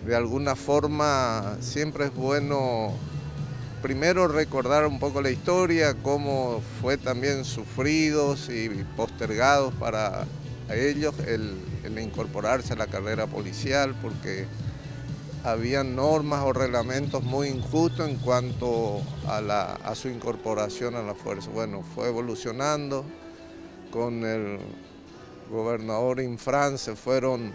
de alguna forma siempre es bueno primero recordar un poco la historia, cómo fue también sufridos y postergados para ellos el incorporarse a la carrera policial, porque habían normas o reglamentos muy injustos en cuanto a su incorporación a la fuerza. Bueno, fue evolucionando con el gobernador Infran, se fueron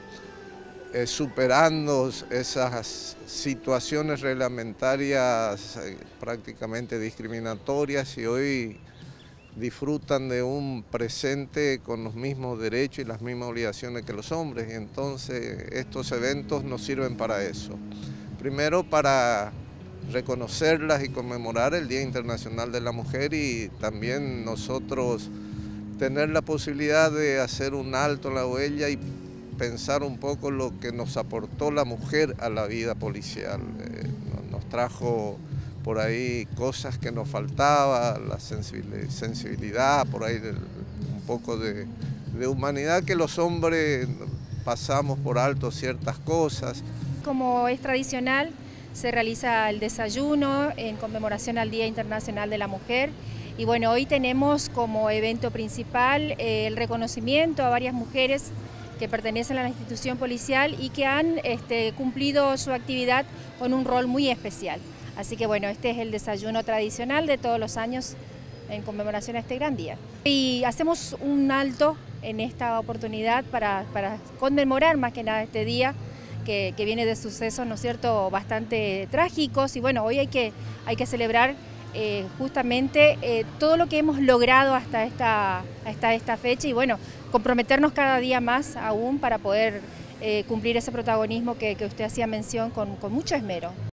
superando esas situaciones reglamentarias prácticamente discriminatorias y hoy disfrutan de un presente con los mismos derechos y las mismas obligaciones que los hombres. Y entonces estos eventos nos sirven para eso. Primero para reconocerlas y conmemorar el Día Internacional de la Mujer y también nosotros tener la posibilidad de hacer un alto en la huella y pensar un poco lo que nos aportó la mujer a la vida policial. Nos trajo por ahí cosas que nos faltaba, la sensibilidad, por ahí un poco de humanidad que los hombres pasamos por alto ciertas cosas. Como es tradicional, se realiza el desayuno en conmemoración al Día Internacional de la Mujer. Y bueno, hoy tenemos como evento principal el reconocimiento a varias mujeres que pertenecen a la institución policial y que han cumplido su actividad con un rol muy especial. Así que bueno, este es el desayuno tradicional de todos los años en conmemoración a este gran día. Y hacemos un alto en esta oportunidad para conmemorar más que nada este día que viene de sucesos, ¿no es cierto?, bastante trágicos, y bueno, hoy hay que celebrar justamente todo lo que hemos logrado hasta esta fecha y bueno, comprometernos cada día más aún para poder cumplir ese protagonismo que usted hacía mención con mucho esmero.